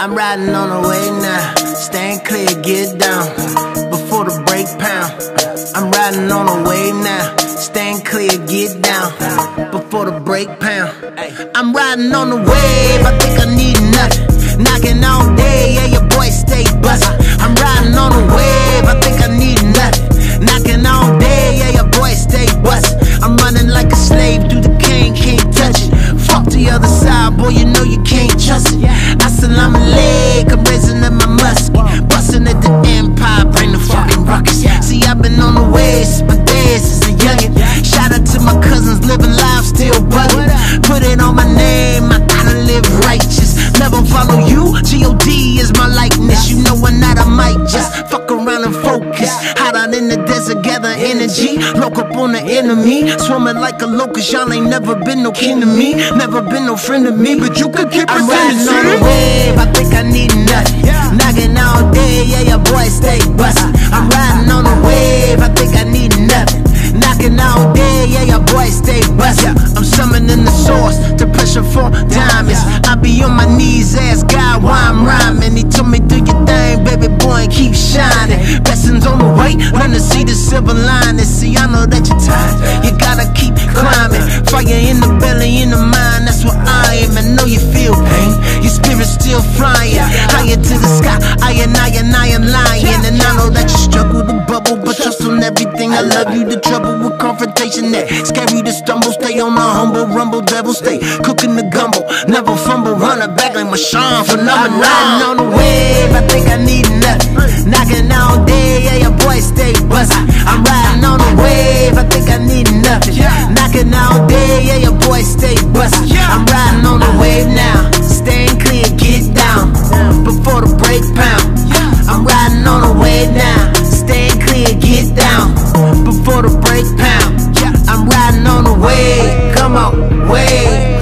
I'm riding on the way now. Stand clear, get down before the brake pound. I'm riding on the way now. Stand clear, get down before the brake pound. I'm riding on the wave, I think I need nothing. Knocking all day, yeah, your boy stay bustin'. I'm riding on the wave, I think I need nothing. Knocking all day, yeah, your boy stay bustin'. I'm running like a slave through the cane, can't touch it. Fuck the other side, boy, you know you can't trust it. Assalamu alaikum, I'm raising up my musket, bustin' at the empire, bring the fucking ruckus. See, I've been on the way since my days as a youngin'. Shout out to my cousins living life still buggin'. Put it on my name, I gotta live righteous. Never follow you, G.O.D. is my likeness. You know I'm not, I might just fuck around and focus. Hot out in the desert, gather energy. Lock up on the enemy, swimming like a locust. Y'all ain't never been no kin to me, never been no friend of me, but you could keep I'm riding on the wave, I think I need nothing. Knocking all day, yeah, your boy stay bustin'. I'm riding on the wave, I think I need nothing. Knocking all day, yeah, your boy stay bustin'. I'm summoning the source to pressure for diamonds. I be on my knees, ask God why I'm rhyming. He told me do your thing, baby boy, and keep shining. Blessings on the way, learn to see the silver lining. See, I know that you're tired, you gotta keep climbing. Fire in the belly, in the mind, that's what I am. I know you feel pain, your spirit's still flying higher to the sky. I am lying, and I know that you struggle to bubble, but trust on everything. I love you, the trouble with confrontation that scary to stumble. Stay on the humble rumble, devil stay cooking the gumbo. Never fumble, run it back like my Sean phenomenal. I'm riding on the wave, I think I need nothing. Knocking all day, yeah, your boy stay bustin'. I'm riding on the wave, I think I need nothing. Knocking all day, yeah, your boy stay bustin'. I'm riding on the wave now, staying clear, get down before the brake pound. I'm riding on the wave now, staying clear, get down before the brake pound. I'm riding on the wave, come on, wave,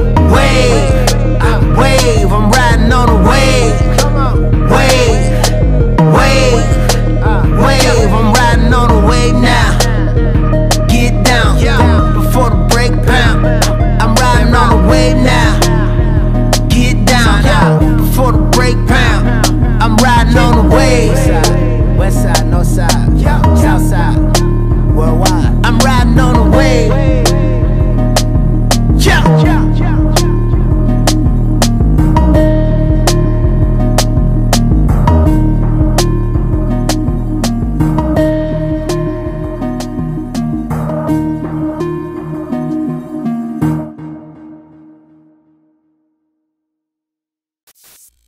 wave, wave. I'm riding on the wave, wave, wave, wave. I'm riding on the wave now, get down before the brake pound. I'm riding on the wave now, get down before the brake pound. I'm riding on the wave. West side, north side, south side, worldwide. I'm riding on the wave. Yeah.